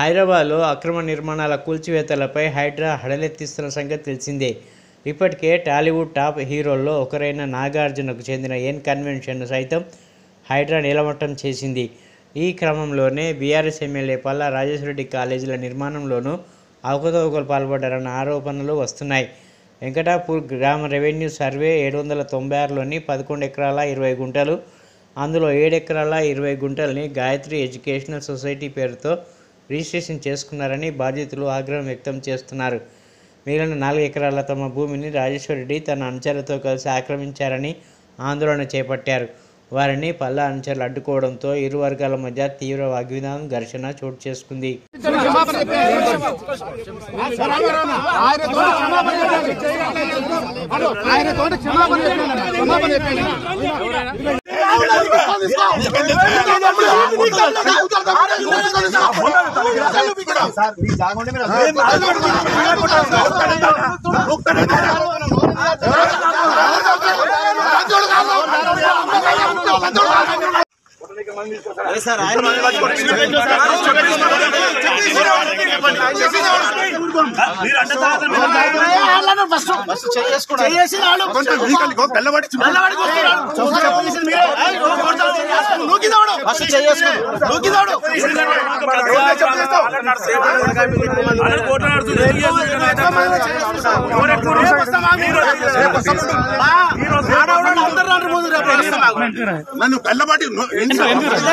హైదరాబాద్లో అక్రమ నిర్మాణాల కూల్చివేతలపై హైడ్రా హడలెత్తిస్తున్న సంగతి తెలిసిందే. ఇప్పటికే టాలీవుడ్ టాప్ హీరోల్లో ఒకరైన నాగార్జునకు చెందిన ఎన్ కన్వెన్షన్ను సైతం హైడ్రా నీలమట్టం చేసింది. ఈ క్రమంలోనే బీఆర్ఎస్ ఎమ్మెల్యే పల్లా రాజేశ్వరరెడ్డి కాలేజీల నిర్మాణంలోనూ అవకతవకలు పాల్పడ్డారన్న ఆరోపణలు వస్తున్నాయి. వెంకటాపూర్ గ్రామ రెవెన్యూ సర్వే 796లోని 11 ఎకరాల 20 గుంటలు, అందులో 7 ఎకరాల 20 గుంటల్ని గాయత్రి ఎడ్యుకేషనల్ సొసైటీ పేరుతో రిజిస్ట్రేషన్ చేసుకున్నారని బాధితులు ఆగ్రహం వ్యక్తం చేస్తున్నారు. మిగిలిన 4 ఎకరాల తమ భూమిని రాజేశ్వరరెడ్డి తన అనుచరులతో కలిసి ఆక్రమించారని ఆందోళన చేపట్టారు. వారిని పల్లా అనుచరులు అడ్డుకోవడంతో ఇరు వర్గాల మధ్య తీవ్ర వాగ్వివాదం, ఘర్షణ చోటు చేసుకుంది. నన్ను